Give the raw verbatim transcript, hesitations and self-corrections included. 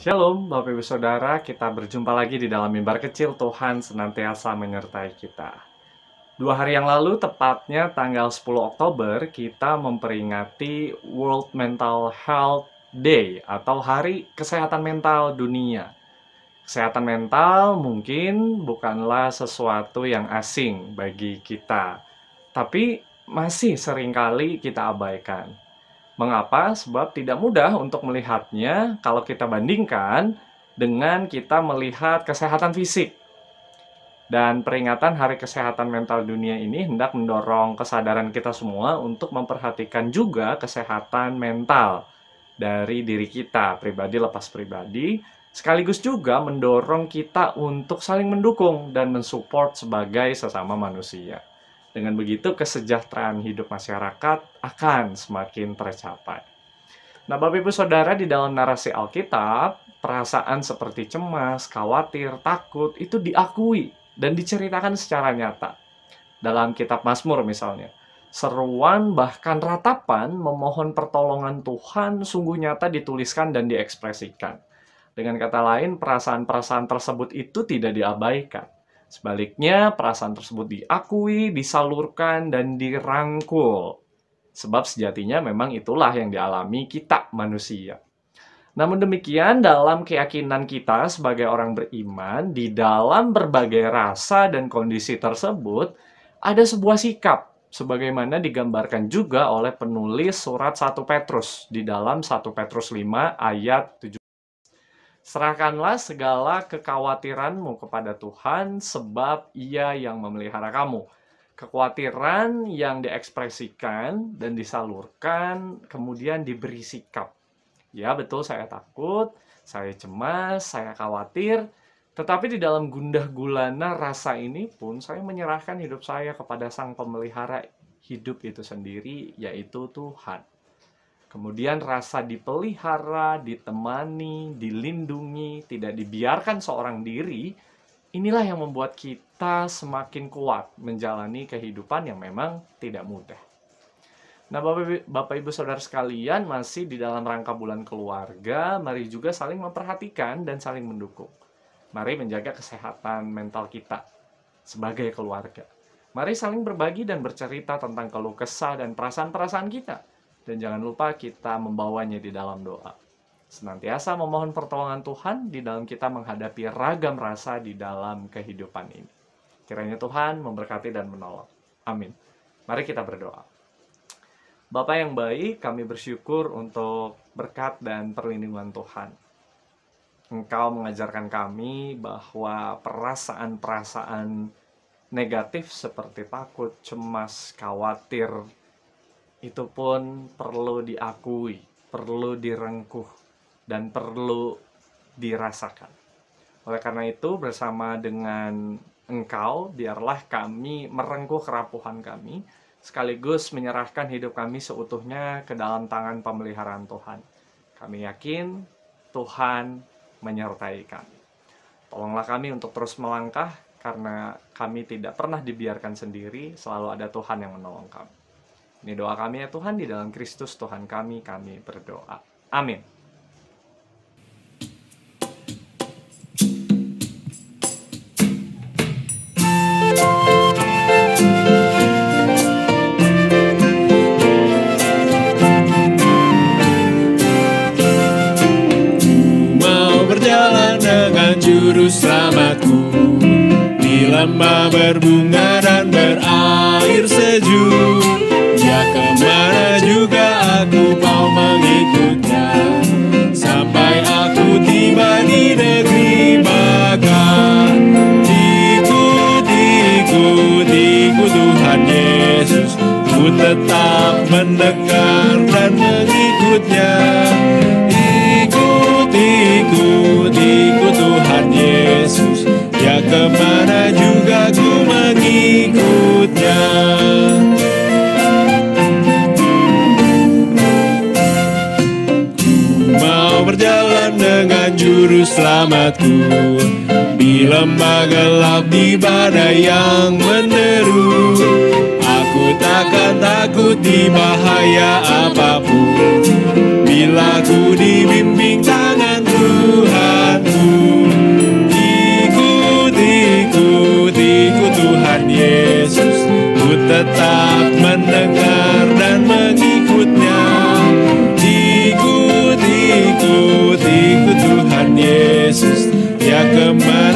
Shalom, Bapak Ibu Saudara, kita berjumpa lagi di dalam mimbar kecil. Tuhan senantiasa menyertai kita. Dua hari yang lalu, tepatnya tanggal sepuluh Oktober, kita memperingati World Mental Health Day atau Hari Kesehatan Mental Dunia. Kesehatan mental mungkin bukanlah sesuatu yang asing bagi kita, tapi masih seringkali kita abaikan. Mengapa? Sebab tidak mudah untuk melihatnya kalau kita bandingkan dengan kita melihat kesehatan fisik. Dan peringatan Hari Kesehatan Mental Dunia ini hendak mendorong kesadaran kita semua untuk memperhatikan juga kesehatan mental dari diri kita, pribadi lepas pribadi, sekaligus juga mendorong kita untuk saling mendukung dan mensupport sebagai sesama manusia. Dengan begitu, kesejahteraan hidup masyarakat akan semakin tercapai. Nah, Bapak Ibu Saudara, di dalam narasi Alkitab, perasaan seperti cemas, khawatir, takut, itu diakui dan diceritakan secara nyata. Dalam kitab Mazmur misalnya, seruan bahkan ratapan memohon pertolongan Tuhan sungguh nyata dituliskan dan diekspresikan. Dengan kata lain, perasaan-perasaan tersebut itu tidak diabaikan. Sebaliknya, perasaan tersebut diakui, disalurkan, dan dirangkul. Sebab sejatinya memang itulah yang dialami kita manusia. Namun demikian, dalam keyakinan kita sebagai orang beriman, di dalam berbagai rasa dan kondisi tersebut, ada sebuah sikap, sebagaimana digambarkan juga oleh penulis surat satu Petrus, di dalam satu Petrus lima ayat tujuh. Serahkanlah segala kekhawatiranmu kepada Tuhan, sebab Ia yang memelihara kamu. Kekhawatiran yang diekspresikan dan disalurkan, kemudian diberi sikap. Ya, betul, saya takut, saya cemas, saya khawatir, tetapi di dalam gundah gulana rasa ini pun, saya menyerahkan hidup saya kepada Sang Pemelihara hidup itu sendiri, yaitu Tuhan. Kemudian rasa dipelihara, ditemani, dilindungi, tidak dibiarkan seorang diri, inilah yang membuat kita semakin kuat menjalani kehidupan yang memang tidak mudah. Nah, Bapak, Bapak Ibu Saudara sekalian, masih di dalam rangka bulan keluarga, mari juga saling memperhatikan dan saling mendukung. Mari menjaga kesehatan mental kita sebagai keluarga. Mari saling berbagi dan bercerita tentang keluh kesah dan perasaan-perasaan kita. Dan jangan lupa kita membawanya di dalam doa. Senantiasa memohon pertolongan Tuhan di dalam kita menghadapi ragam rasa di dalam kehidupan ini. Kiranya Tuhan memberkati dan menolong. Amin. Mari kita berdoa. Bapa yang baik, kami bersyukur untuk berkat dan perlindungan Tuhan. Engkau mengajarkan kami bahwa perasaan-perasaan negatif seperti takut, cemas, khawatir, itu pun perlu diakui, perlu direngkuh, dan perlu dirasakan. Oleh karena itu, bersama dengan Engkau, biarlah kami merengkuh kerapuhan kami, sekaligus menyerahkan hidup kami seutuhnya ke dalam tangan pemeliharaan Tuhan. Kami yakin Tuhan menyertai kami. Tolonglah kami untuk terus melangkah, karena kami tidak pernah dibiarkan sendiri, selalu ada Tuhan yang menolong kami. Ini doa kami ya Tuhan, di dalam Kristus Tuhan kami, kami berdoa. Amin. Mau berjalan dengan juru selamatku di lembah berbunga dan berair sejuk. Ya, kemana juga aku mau mengikutnya, sampai aku tiba di negeri Makan. Ikut, ikut, ikut Tuhan Yesus, ku tetap mendengar dan mengikutnya. Ikut, ikut, ikut Tuhan Yesus, ya kemana juga ku mengikutnya. Berjalan dengan juru selamatku di lembah gelap, di badai yang menderu. Aku takkan takut di bahaya apapun, bila ku dibimbing tangan Tuhan. mendengar dan mengikutnya. Ikut, ikut, ikut Tuhan Yesus, Dia kembali